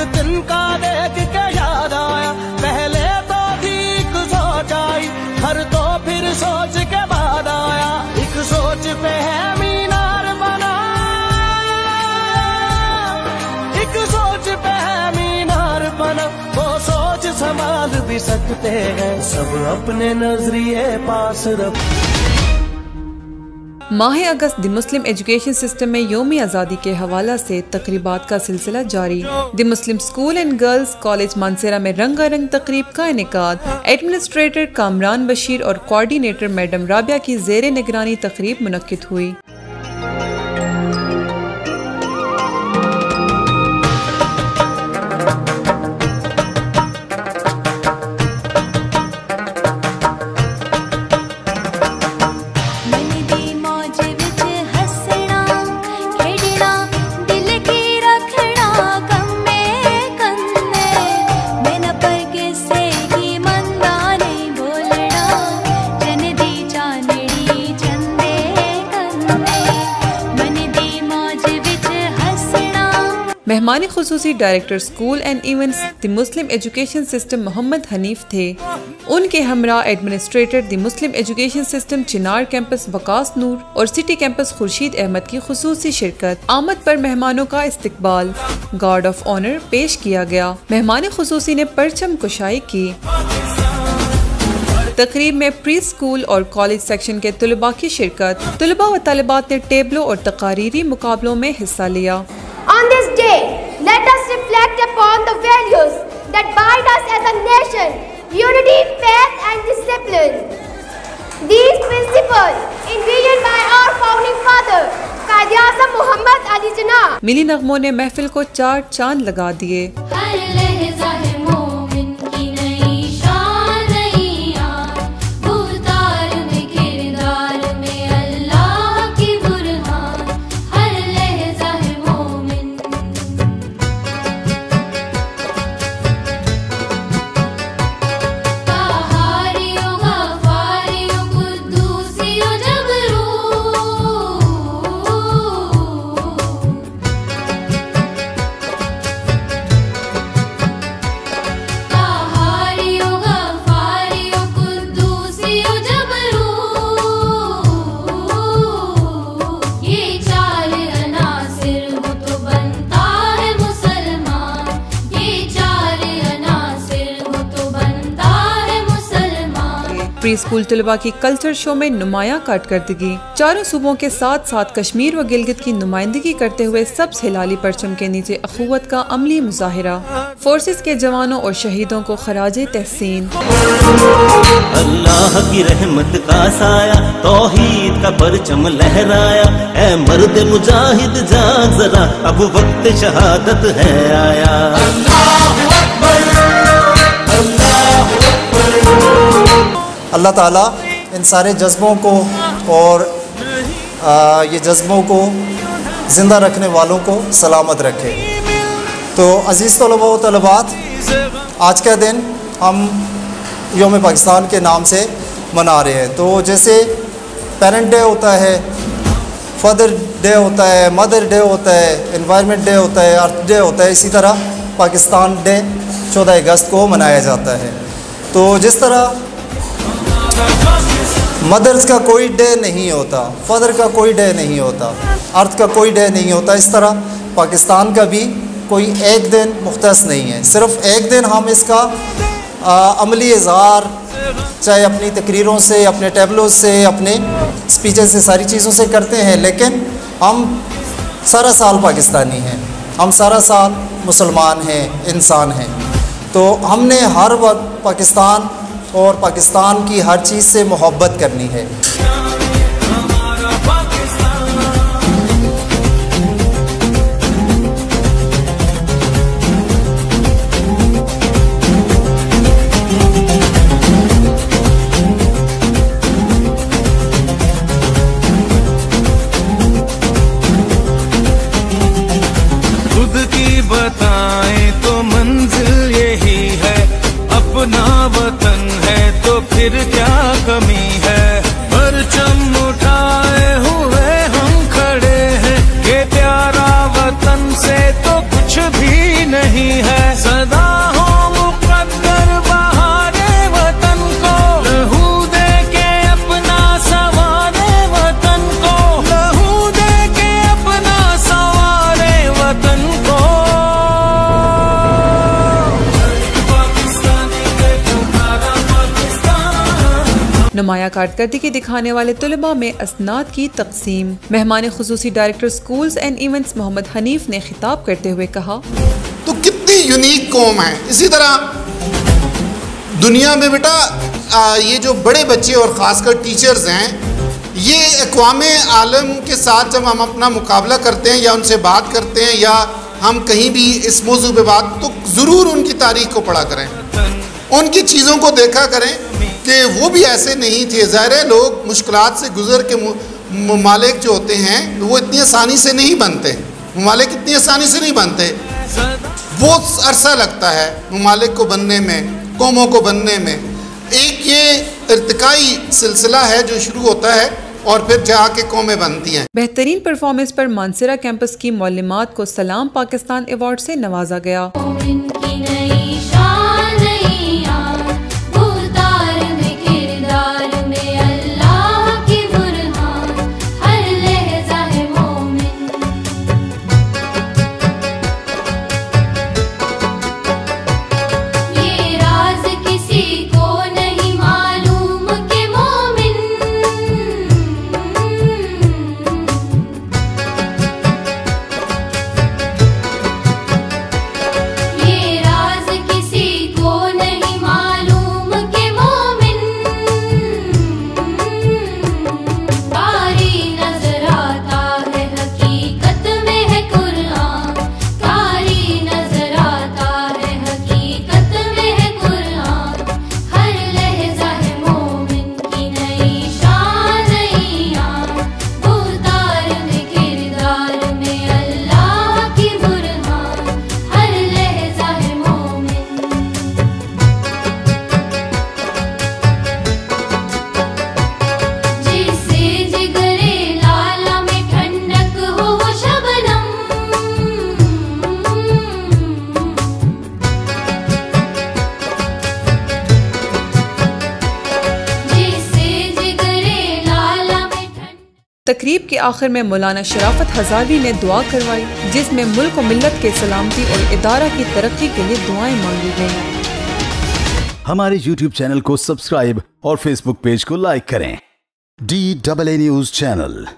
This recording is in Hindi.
तिनका देख के याद आया, पहले तो ठीक सोच आई, घर तो फिर सोच के बाद आया, एक सोच पे है मीनार बना, एक सोच पे है मीनार बना, वो सोच संभाल भी सकते हैं, सब अपने नजरिए पास रख। माह अगस्त द मुस्लिम एजुकेशन सिस्टम में योम आज़ादी के हवाला से तकरीबात का सिलसिला जारी। The Muslim school and girls college Mansehra में रंगारंग तकरीब का इनेकाद। एडमिनिस्ट्रेटर कामरान बशीर और कोऑर्डिनेटर मैडम राबिया की ज़ेरे निगरानी तकरीब मुनक्किद हुई। मेहमानी खुसूसी director school and events the Muslim education system Mohammad Hanif थे। उनके हमरा administrator the Muslim education system Chinar campus Waqas Noor और सिटी कैंपस खुर्शीद अहमद की खुसूसी शिरकत। आमद पर मेहमानों का इस्तकबाल, गार्ड ऑफ ऑनर पेश किया गया। मेहमानी खुसूसी ने परचम कुशाई की। तकरीब में प्री स्कूल और कॉलेज सेक्शन के तुलबा की शिरकत। तुलबा व तालिबात ने टेबलों और तकारीरी मुकाबलों में हिस्सा लिया। On this day, let us reflect upon the values that bind us as a nation: unity, faith, and discipline. These principles, envisioned by our founding father, Qaid-e-Azam Muhammad Ali Jinnah, मिली नगमों ने महफिल को चार चांद लगा दिए। प्री स्कूल तलबा की कल्चर शो में नुमायां कारकर्दगी। चारों सूबों के साथ साथ कश्मीर व गिलगित की नुमाइंदगी करते हुए सबसे हिलाली परचम के नीचे अखुवत का अमली मुजाहिरा। फोर्सेस के जवानों और शहीदों को खराजे तहसीन। अल्लाह की रहमत का साया, तौहीद का परचम लहराया, ऐ मर्द मुजाहिद जाग जरा, अब वक्त शहादत है आया। अल्लाह ताला इन सारे जज्बों को और ये जज्बों को ज़िंदा रखने वालों को सलामत रखे। तो अज़ीज़ तलबा व तलबात, आज का दिन हम योम पाकिस्तान के नाम से मना रहे हैं। तो जैसे पेरेंट डे होता है, फादर डे होता है, मदर डे होता है, एनवायरनमेंट डे होता है, अर्थ डे होता है, इसी तरह पाकिस्तान डे 14 अगस्त को मनाया जाता है। तो जिस तरह मदर्स का कोई डे नहीं होता, फादर का कोई डे नहीं होता, अर्थ का कोई डे नहीं होता, इस तरह पाकिस्तान का भी कोई एक दिन मुख्तस नहीं है। सिर्फ एक दिन हम इसका अमली इज़हार चाहे अपनी तकरीरों से, अपने टेबलों से, अपने स्पीचेस से, सारी चीज़ों से करते हैं, लेकिन हम सारा साल पाकिस्तानी हैं, हम सारा साल मुसलमान हैं, इंसान हैं। तो हमने हर वक्त पाकिस्तान और पाकिस्तान की हर चीज़ से मोहब्बत करनी है। खुद की बताएं तो मंजिल यही है, अपना वतन है तो फिर क्या कमी है। परचम उठाए हुए हम खड़े हैं, ये प्यारा वतन से तो कुछ भी नहीं है। नुमाया कारकर्दगी दिखाने वाले तलबा में असनाद की तकसीम। मेहमान खुसूसी director schools and events Mohammad Hanif ने खिताब करते हुए कहा, तो कितनी यूनिक कौम है। इसी तरह दुनिया में बेटा ये जो बड़े बच्चे और ख़ासकर टीचर्स हैं, ये अक़वामे आलम के साथ जब हम अपना मुकाबला करते हैं या उनसे बात करते हैं या हम कहीं भी इस मौजू पे बात, तो ज़रूर उनकी तारीख़ को पढ़ा करें, उनकी चीज़ों को देखा करें कि वो भी ऐसे नहीं थे। ज़ाहिर है लोग मुश्किलात से गुज़र के ममालिक जो होते हैं वो इतनी आसानी से नहीं बनते, ममालिक इतनी आसानी से नहीं बनते, बहुत अरसा लगता है ममालिक को बनने में, कौमों को बनने में। एक ये इर्तिकाई सिलसिला है जो शुरू होता है और फिर जाके कौमें बनती हैं। बेहतरीन परफॉर्मेंस पर मानसरा कैंपस की मौलिमात को सलाम पाकिस्तान अवार्ड से नवाजा गया। तकरीब के आखिर में मौलाना शराफत हजारी ने दुआ करवाई, जिसमें मुल्क और मिल्लत के सलामती और इदारा की तरक्की के लिए दुआएं मांगी गईं। हमारे YouTube चैनल को सब्सक्राइब और Facebook पेज को लाइक करें। DAA news channel.